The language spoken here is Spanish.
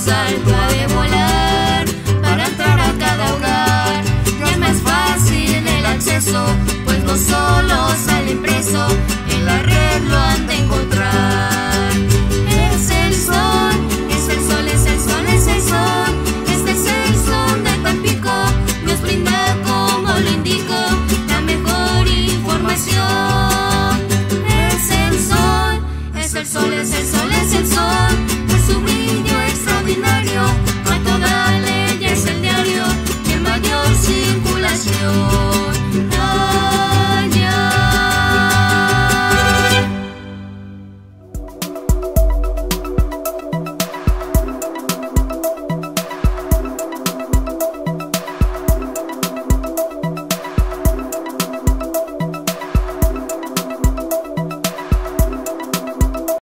salto ha de volar para entrar a cada hogar. Ya es más fácil el acceso, pues no solo sale impreso, en la red lo han de encontrar. Es el sol, es el sol, es el sol, es el sol. Este es el sol de Tampico, nos brinda, como lo indico, la mejor información. Es el sol, es el sol, es el sol, es el sol. Por su brillo extraordinario, a toda ley es el diario de mayor circulación.